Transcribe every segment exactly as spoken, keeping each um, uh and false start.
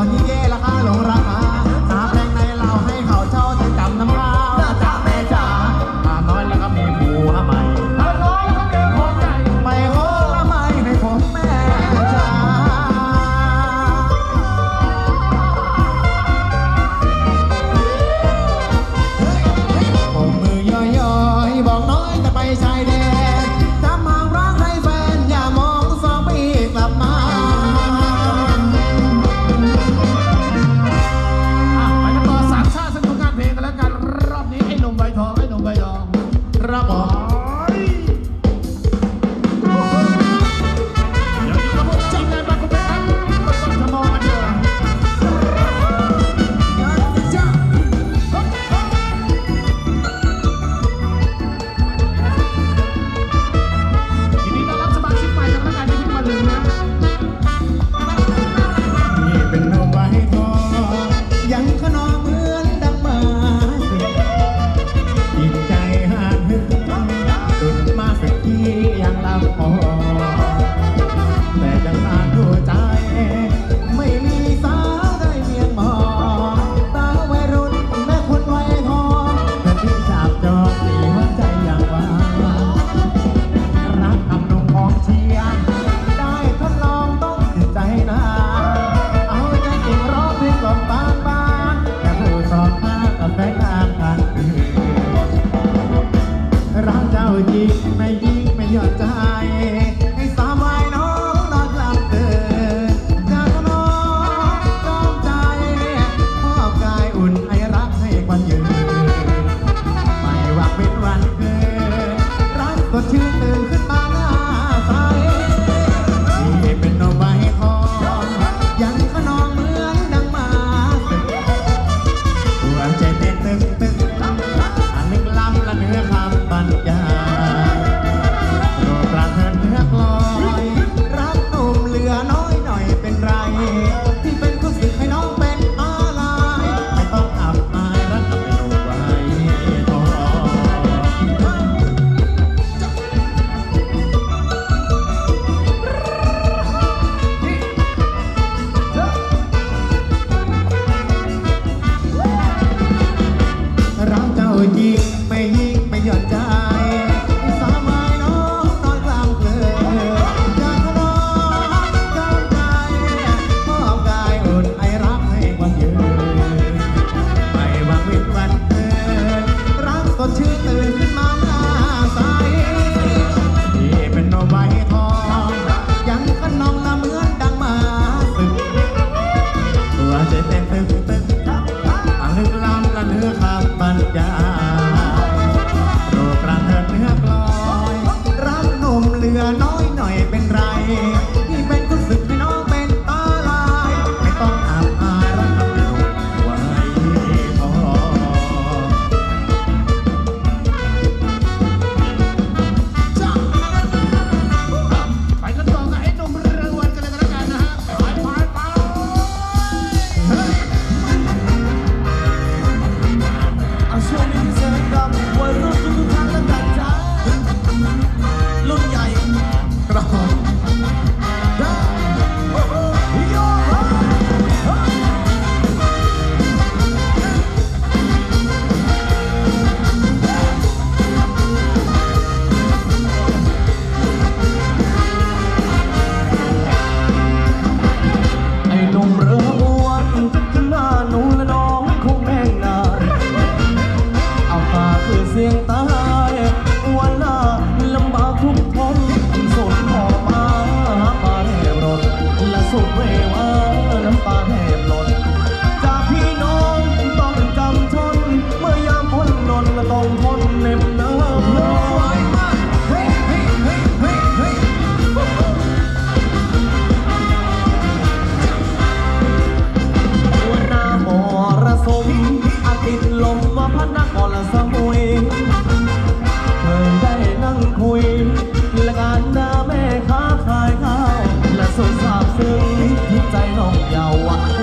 ที่เย่ราคาหลงราคาหาแพงในเราให้เขาเช่าแต่จำน้ำข้าวจ้าแม่จ๋ามาน้อยแล้วก็มีผัวใหม่มาน้อยแล้วก็มีผัวใหญ่ไปโอ้ละไม่ให้ผมแม่จ๋าผมมือย่อยๆบอกน้อยจะไปชายแดนจำห่างรักในแฟนอย่ามองสองปีกลับมาครับผมเดี๋ยวอยู่กับพวกจำได้บ้างคุณแม่ครับก็ต้องจะมองกันเยอะยินดีต้อนรับสมาชิกใหม่จากรายการที่เพิ่งมาถึงนะนี่เป็นนมไว้ทองยังขนองเหมือนดังมาจิตใจหาถึงสุดมาสักทียังลำพอแต่ยังอาจดูใจไม่มีสาวได้เมียงมองตาวัยรุ่นแม่คนวัยทองแต่ที่จับจองสีหัวใจอย่างว่ารักคำนงของเชียร์ได้ทดลองต้องติดใจนะเอาใจจริงร้องเพลงกล่อมบานบานแค่ผู้สอบมากับแฟนงานกันรักเจ้าจริงไม่ยิ่งไม่หย่อนใจให้สาวายน้องนอนหลับตื่นจากน้องจอมใจมอบกายอุ่นให้รักให้ควันยืนไม่ว่าเป็นวันเกิดรักสดชื่นตื่นขึ้นมาหน้าใสที่เป็นนมใบทองยังขนองเหมือนดังมาสึกหัวใจเต้นตึกตึกอันนึกล้ำละเนื้อคำบรรยายโปรดรักเถิดเนื้อกลอยรักหนุ่มเหลือน้อยหน่อยเป็นไรที่เป็นคนสึกให้น้องเป็นอะไรไม่ต้องอับอายรักกับไม่หนุ่มไว้ทองรักเจ้าจริงไม่ยิ่งไม่หย่อนใจสาวไม้น้องนอนกลางเพลินอยากทะเลาะกำใจมอบกายอุ่นไอรักให้วันยืนไม่หวังวินวันเกินรักสดชื่นตื่นขึ้นมาหน้าใสที่เป็นนมใบทองยังขนองละเหมือนดังมาสึกหัวใจเต้นตึกตึกอันลึกล้ำละเนื้อคำบรรยายโปรดประเถิดเนื้อกลอยรักหนุ่มเหลือน้อยหน่อยเป็นไรที่เป็นคนสึกให้น้องเป็นตาลายไม่ต้องอับอายรักกับหนุ่มไว้ทองไปกันต่อกับไอ้หนุ่มเรือวันกันเลยกันแล้วกันนะฮะไปไปไปเอาช่วงนี้พิเศษกับวัยรุ่นทุกท่านและกันจ้ารุ่นใหญ่ครับผมไอ้หนุ่มเรืออ้วนหน้าหนูและน้องคงแม่งนานเอาตาคือเสียงตายวันหน้าลำบากทุกทนสุดหอมาปาแทบรถและสุดเววาน้ำตาแทบหล่นจากพี่น้องต้องจำทนเมื่อยามพ้นนนและต้องทนเหน็บเนื้อเฮ้ยเฮ้ยเฮ้ยเฮ้ยเฮ้ยหัวหน้ามรสุมอาทิตย์ลมว่าพัดนครสมุยเคยได้นั่งคุยและการด่าแม่ค้าขายข้าวและสุดซาบซึ้งที่ใจน้องเยาว์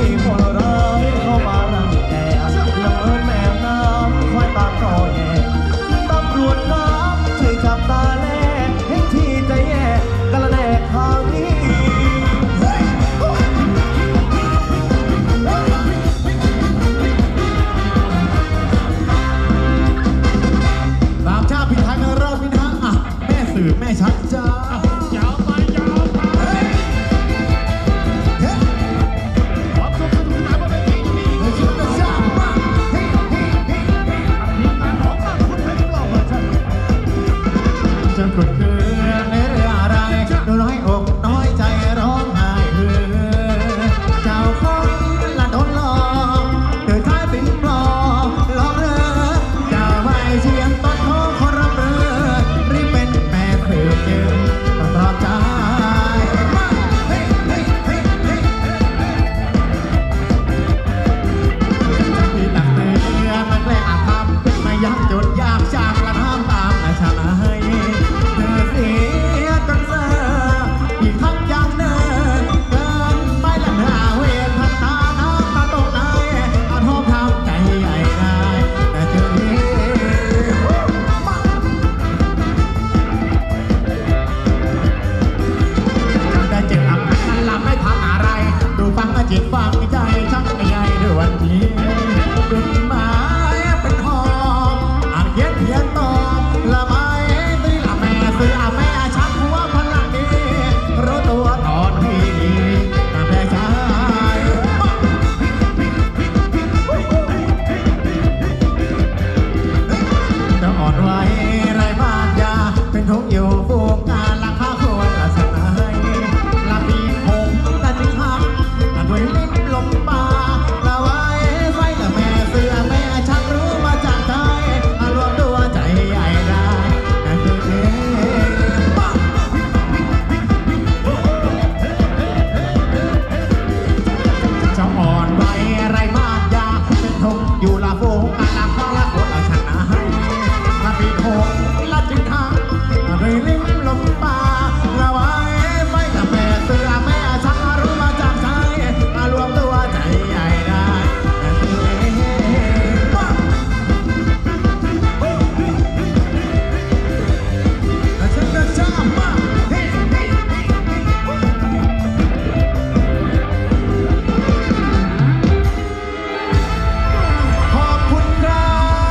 มีคนร้ายเข้ามารังแกละเมินแม่น้ำคอยตามต่อแย่ตำรวจน้ำช่วยจับตาแลเห็นที่ใจแย่กระแดกทางนี้สามชาติพิทักษ์รอบพิทักษ์อ่ะแม่สื่อแม่ชักจ้ายาวไปยาวไปความสุขสนุกสนานบนเวทีนี้เลยชื่อจะชาติมาเฮ้เฮ้เฮ้ทีมงานของเราคุณให้เรามาชักจะกดเกลือในเรื่องอะไรดูน้อยอกน้อยใจร้องไห้เฮือเจ้าของละโดนหลอกเดินท้ายเป็นปลอกหลอกเรือเจ้าไม่เชียงต้นของคนรับเรือรีบเป็นแม่เสือจึงต้องปลอบใจมาเฮ้เฮ้เฮ้เฮ้ที่ตักเตือนมันแกล้งอาภัพไม่ยักจดยากจากละน้ำตามอาชาให้เธอเสียจนเสืออีกทั้งยังเนินเกินไปละหน้าเวรพันตาน้ำตาตกในอาทบทำใจใหญ่ได้แต่เจอนี้ได้เจ็บอับนั้นลำไม่ทำอะไรดูฟังจิตฟังใจช่างใหญ่ด้วยวันนี้ดุดหมายเป็นหอบอ่านเขียนเขียนตอบละไม้ตีละแม่ซื้อแม่ชักหัวพลังดีรู้ตัวตอนที่ดีแต่แม่ชายจะอ่อนไหวไรบ้านยาเป็นทุกอยู่ฟูกการราคาควรละสนายละปีหงละจึงหักละด้วยลิ้นลมปาละไว้ไฟละแม่เสือแม่ชักรู้มาจากใจอารวมตัวใจใหญ่ได้แต่คือเองจะอ่อนไหวไรบ้านยาเป็นทุกอยู่ละฟูกการราคาละควรละชนะละปีหงละจึงหักละด้วยลิ้นลมปาละไว้ไฟละแม่เสือแม่ชักรู้มาจากใจอารวมตัวใจใหญ่ได้แต่คือเองและฉันก็ชอบมากเฮ้เฮ้เฮ้ขอบคุณครับ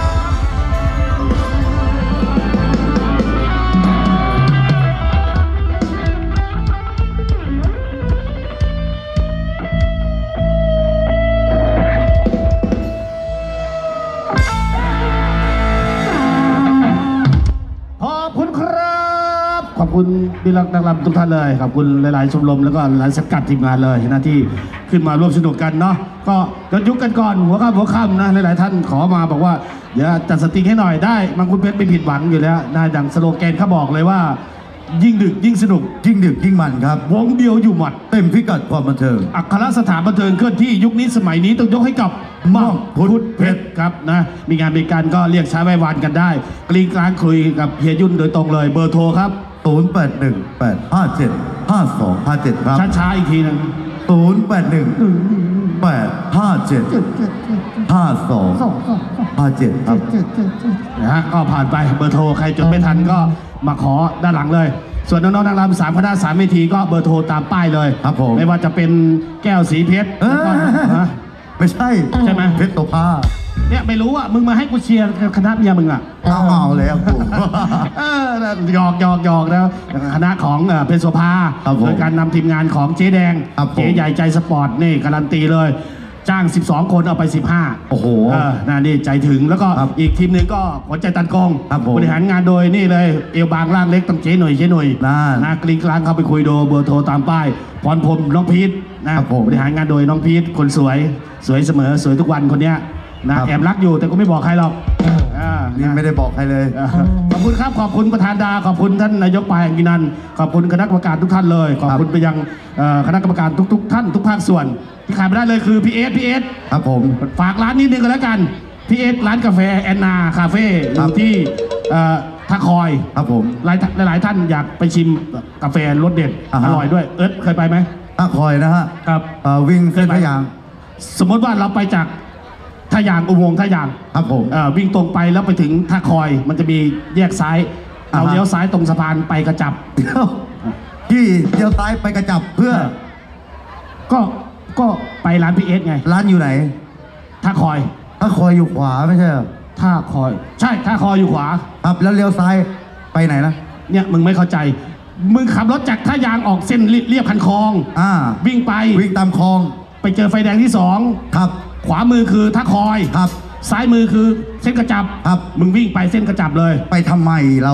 ขอบคุณครับขอบคุณพี่รักนักรำทุกท่านเลยขอบคุณหลายๆชมรมแล้วก็หลายสังกัดทีมงานเลยนะที่ขึ้นมาร่วมสนุกกันเนาะก็ย้อนยุคกันก่อนหัวค่ำหัวค่ำนะหลายๆท่านขอมาบอกว่าเดี๋ยวจัดสตริงให้หน่อยได้มังคุดเพชรไม่ผิดหวังอยู่แล้วนะดังสโลแกนเขาบอกเลยว่า ยิ่งดึกยิ่งสนุกยิ่งดึกยิ่งมันครับวงเดียวอยู่หมัดเต็มพิกัดความบันเทิงอัครสถานบันเทิงเคลื่อนที่ยุคนี้สมัยนี้ต้องยกให้กับมังคุดเพชรครับนะมีงานบริการก็เรียกใช้ไว้วานกันได้กลิ้งกลางคุยกับเฮียยุ่นโดยตรงเลยเบอร์โทรครับศูนย์ แปด หนึ่ง แปด ห้า เจ็ด ห้า สอง ห้า เจ็ด ครับช้าๆอีกทีหนึงศูนย์ แปด หนึ่ง แปด ห้า เจ็ด ห้า สอง ห้า เจ็ด ครับนะฮะก็ผ่านไปเบอร์โทรใครจดไม่ทันก็มาขอด้านหลังเลย ส่วนน้องๆนางรำสามคณะสามเวทีก็เบอร์โทรตามป้ายเลยครับผมไม่ว่าจะเป็นแก้วสีเพชรเอ้ยแล้วก็ฮะไม่ใช่ใช่ไหมเพชรโตภาเนี่ยไม่รู้อ่ะมึงมาให้กูเชียร์คณะเมียมึงอ่ะเอาเอาแล้วกูเออหยอกหยอกหยอกแล้วคณะของเอ่อเพชรโสภาครับผมโดยการนำทีมงานของเจ๊แดงครับผมเจ๊ใหญ่ใจสปอร์ตนี่การันตีเลย จ้าง สิบสอง คนเอาไป สิบห้าโอ้โหเออน่านี่ใจถึงแล้วก็ครับอีกทีมหนึ่งก็หัวใจตันกองครับผมบริหารงานโดยนี่เลยเอวบางร่างเล็กต้องเจ๊หน่อยเจ๊หน่อยนั่นนะกลิ้งกลางเข้าไปคุยโดเบอร์โทรตามป้ายพรพรหมน้องพีทนะครับผมบริหารงานโดยน้องพีทคนสวยสวยเสมอสวยทุกวันคนเนี้ยนะครับ แอบรักอยู่แต่ก็ไม่บอกใครหรอกอ่านี่ไม่ได้บอกใครเลยเออขอบคุณครับขอบคุณประธานดาขอบคุณท่านนายกปายแห่งกินันขอบคุณคณะกรรมการทุกท่านเลย ขอบคุณไปยังเอ่อคณะกรรมการทุก ๆ ท่านทุกภาคส่วนที่ขาดไม่ได้เลยคือพี่เอสพี่เอสครับผมฝากร้านนิดนึงกันแล้วกันพี่เอสร้านกาแฟแอนนาคาเฟ่อครับยู่ที่เอ่อท่าคอยครับผมหลายหลายๆท่านอยากไปชิมกาแฟรสเด็ดอ่าฮะอร่อยด้วยเอิร์ธเคยไปไหมถ้าคอยนะฮะครับเอ่อวิ่งเส้นพระยางสมมติว่าเราไปจากท่ายางอุโมงค์ท่ายางครับผมเอ่อวิ่งตรงไปแล้วไปถึงท่าคอย มันจะมีแยกซ้ายอ่าเราฮะเลี้ยวซ้ายตรงสะพานไปกระจับเดี๋ยวพี่เลี้ยวซ้ายไปกระจับเพื่อก็ก็ไปร้านพีเอสไงร้านอยู่ไหนท่าคอยถ้าคอยอยู่ขวาไม่ใช่เหรอท่าคอย ใช่ท่าคอยอยู่ขวาครับแล้วเลี้ยวซ้ายไปไหนนะเนี่ยมึงไม่เข้าใจ มึงขับรถจากท่ายางออกเส้นเรียบคันคลองอ่าวิ่งไปวิ่งตามคลองไปเจอไฟแดงที่สองครับขวามือคือท่าคอยครับซ้ายมือคือเส้นกระจับครับมึงวิ่งไปเส้นกระจับเลยไปทำไมเรา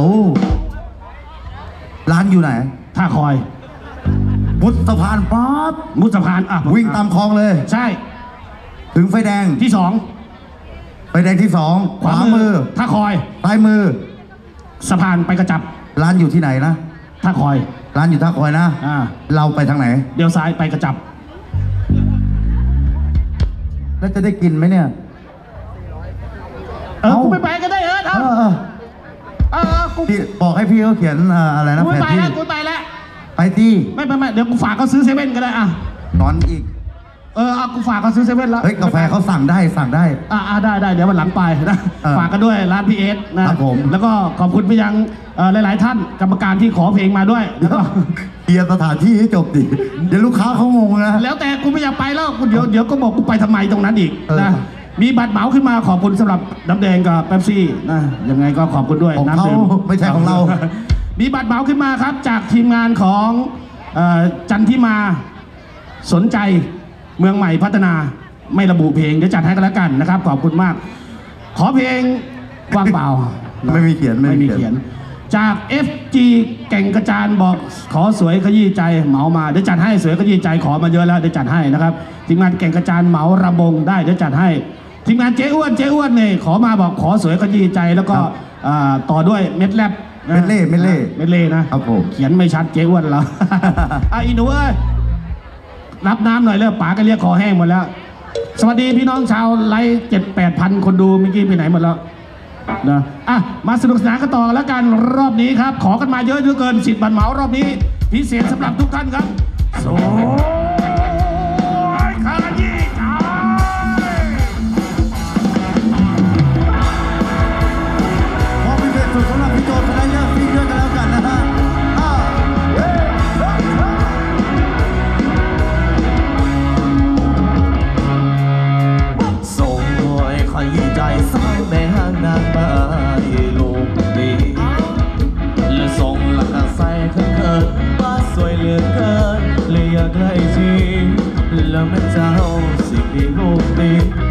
ร้านอยู่ไหนท่าคอยมุดสะพานปั๊บมุดสะพานอ่ะวิ่งตามคลองเลยใช่ถึงไฟแดงที่สองไฟแดงที่สองขวามือท่าคอยซ้ายมือสะพานไปกระจับร้านอยู่ที่ไหนนะท่าคอยร้านอยู่ท่าคอยนะอ่าเราไปทางไหนเดี๋ยวซ้ายไปกระจับแล้วจะได้กินไหมเนี่ยเออเอ้ากูไม่ไปก็ได้เออเอเอาอเออเออเออกูพี่บอกให้พี่เขาเขียนเอ่ออะไรนะกูแผไม่นไปที่แล้วกูไม่ไปแล้วไปที่ไม่ไม่ไม่เดี๋ยวกูฝากเขาซื้อเซเว่นก็ได้อ่ะนอนอีกเออเอากูฝากเขาซื้อเซเว่นแล้วเฮ้ยกาแฟเขาสั่งได้สั่งได้อ่าอ่าได้ได้เดี๋ยววันหลังไปนะเออฝากกันด้วยร้านพีเอสนะครับผมแล้วก็ขอบคุณไปยังเอ่อหลาย ๆ ท่านกรรมการที่ขอเพลงมาด้วยแล้วก็เคลียร์สถานที่ให้จบดิ เดี๋ยวลูกค้าเขางงนะแล้วแต่กูไม่อยากไปแล้วกูเดี๋ยวเดี๋ยวก็บอกกูไปทำไมตรงนั้นอีกเออนะมีบัตรเหมาขึ้นมาขอบคุณสำหรับน้ำแดงกับเป๊ปซี่นะยังไงก็ขอบคุณด้วยของน้ำเขาดื่มไม่ใช่ของเรามีบัตรเหมาขึ้นมาครับ จากทีมงานของเอ่อจันทิมาสนใจเมืองใหม่พัฒนาไม่ระบุเพลงเดี๋ยวจัดให้กันแล้วกันนะครับ ขอบคุณมาก ขอเพลงว่างเปล่าไม่มีเขียนไม่ไม่มีมีเขีเขียยนน จาก เอฟ จี แก่งกระจานบอกขอสวยขยี้ใจเหมามาเดี๋ยวจัดให้สวยขยี้ใจขอมาเยอะแล้วเดี๋ยวจัดให้นะครับทีมงานแก่งกระจานเหมารำบงได้เดี๋ยวจัดให้ทีมงานเจ๊อ้วนเจ๊อ้วนเนี่ยขอมาบอกขอสวยขยี้ใจแล้วก็ครับอ่าต่อด้วยเม็ดแรปนะเม็ดเล่เม็ดเล่เม็ดเล่นะครับผมเขียนไม่ชัดเจ๊อ้วนเรา อ่ะอีหนูเอ้ยรับน้ำหน่อยแล้วป๋าก็เรียกคอแห้งหมดแล้ว สวัสดีพี่น้องชาวไลฟ์เจ็ดแปดพันคนดูเมื่อกี้ไปไหนหมดแล้วนะอ่ะมาสนุกสนานกันต่อแล้วกันรอบนี้ครับ ขอกันมาเยอะเหลือเกินสิทธิ์บัตรเหมารอบนี้ พิเศษสำหรับทุกท่านครับโซ่ขยี้ใจขอพิเศษสุดสำหรับพี่โจทย์และยอดซีด้วยกันแล้วกันนะฮะอ่าเฮ้ยส่งหน่วยขยี้ใจสาวแม่ห้างนางมาให้ลูกดีและส่งหลักใส่เขินเขินว่าสวยเหลือเกินเลยอยากได้จริงแล้วแม่เจ้าสิ่งที่ลูกดี